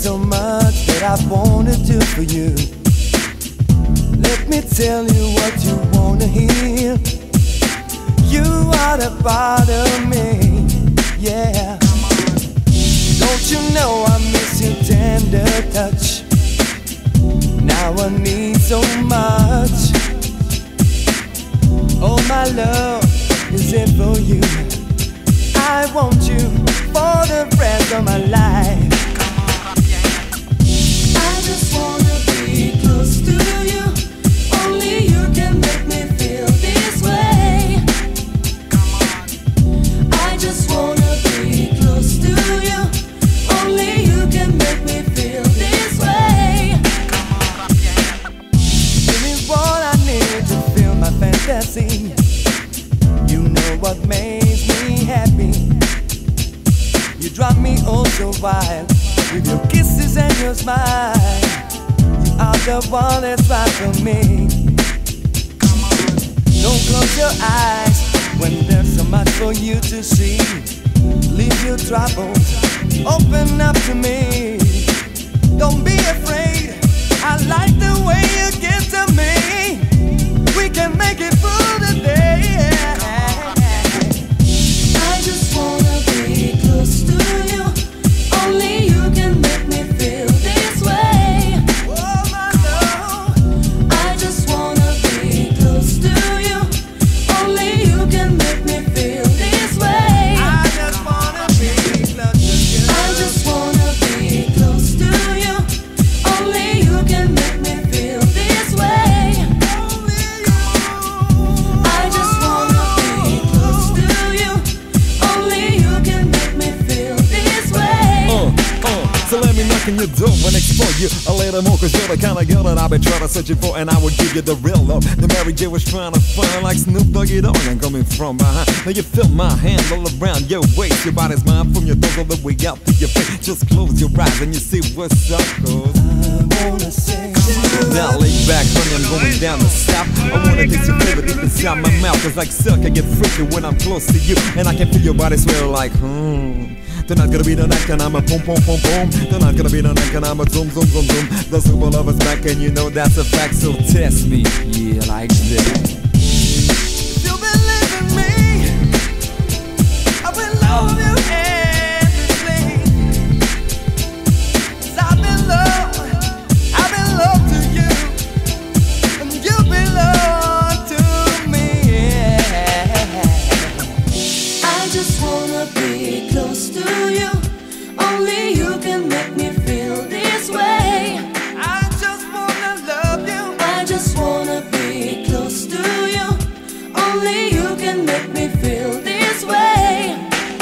so much that I wanna do for you. Let me tell you what you wanna hear. You are the part of me, yeah. Don't you know I miss your tender touch? Now I need so much. Oh, my love is it for you. I want you for the rest of my life. I just wanna be close to you. Only you can make me feel this way. I just wanna be close to you. Only you can make me feel this way. Give me what I need to feel my fantasy. You know what makes me happy. You drive me oh so wild with your kisses and your smile. You are the one that's right for me. Don't close your eyes when there's so much for you to see. Leave your troubles, open up to me. Don't be afraid, I like the way you get to me. We can make it through the day. I just wanna be close to you. Only you can make me feel this way. Oh, my love. I just wanna be close to you. Only you can make me feel this way. I just wanna be close to you. I just wanna be close to you. Only you can make me feel this way. Only you. I just wanna be close to you. Only you can make me feel this way. So let me knock on your door and explore you a little more, cause you're the kind of girl that I've been trying to search for, and I would give you the real love. The Mary J was trying to find like Snoop Doggy Dogg. I'm coming from behind. Now you feel my hand all around your waist. Your body's mine from your toes all the way out to your face. Just close your eyes and you see what's up, cause I wanna say now lay back, honey, I'm going down the south. I wanna taste your flavor deep inside my mouth, cause like silk I get freaky when I'm close to you, and I can feel your body swell like Tonight gonna be the night and I'm a boom boom boom boom. Tonight gonna be the night and I'm a zoom zoom zoom zoom. The super lover's back and you know that's a fact, so test me, yeah, like that. you believe in me, I will love you endlessly. 'Cause I belong to you, and you belong to me. I just wanna be close to you. Only you can make me feel this way. I just wanna love you. I just wanna be close to you. Only you can make me feel this way.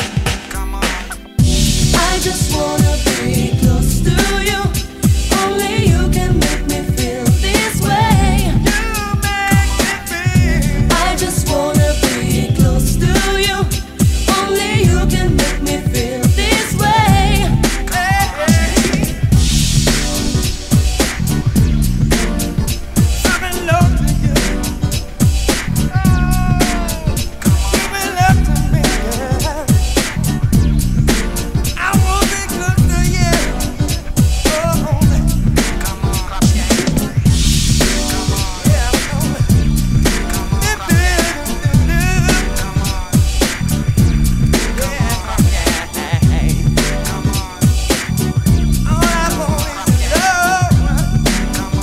I just wanna be close to you. Only you can make me feel this way. You make me feel. I just wanna be close to you. Only you can make me feel this way. Something love to you. Give me love to me, yeah. I wanna be close to you. Oh, yeah, all I want is love.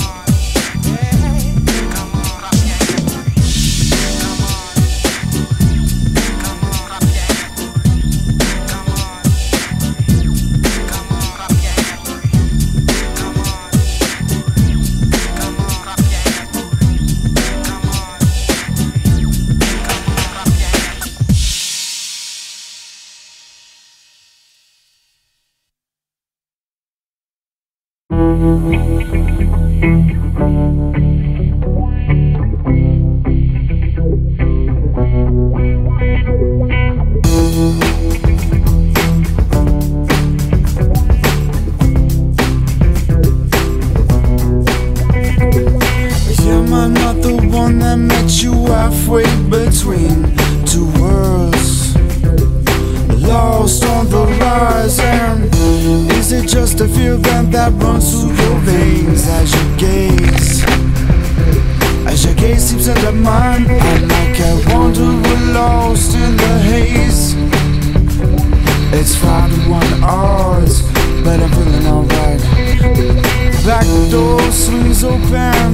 Am I not the one that met you halfway between two worlds? Lost on the horizon. Is it just a feel that runs through your veins as you gaze. As your gaze seeps into mine, I'm like a wanderer lost in the haze. It's 5 to 1 odds, but I'm feeling alright. Back door swings open,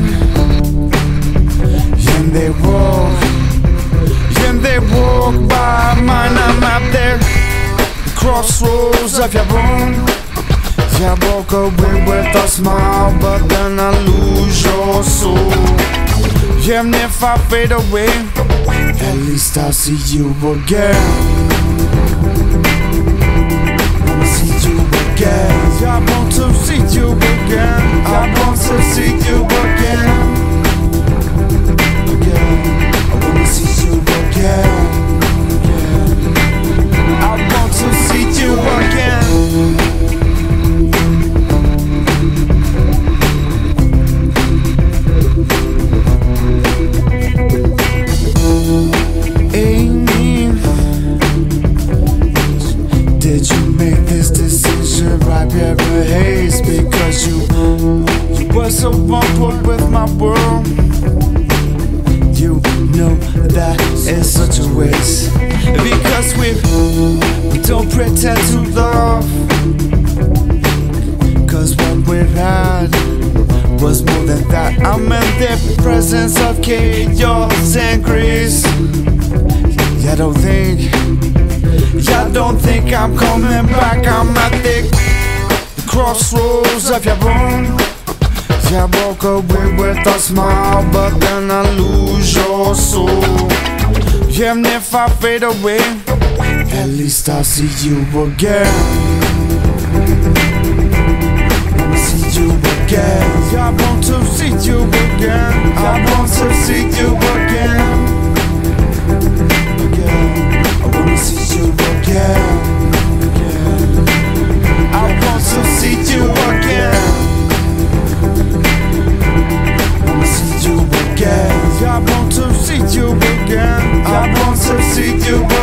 and they walk by mine. I'm out there, the crossroads of your own. I walk away with a smile, but then I lose your soul. And if I fade away, at least I'll see you again. I'll see you again. I want to see you again. I want to see you again. I want to see you again. I want to see you again. Because you were so on board with my world. You know that is such a waste. Because we don't pretend to love. Cause what we've had was more than that. I'm in the presence of chaos and grace. I don't think I'm coming back. I'm at the crossroads of your own. I walk away with a smile, but then I lose your soul. And if I fade away, at least I'll see you again. I'll see you again. I want to see you again. I want to see you again. I want to see you again. I want to see you again. I want to see you again. I want to see you again. I want to see you again.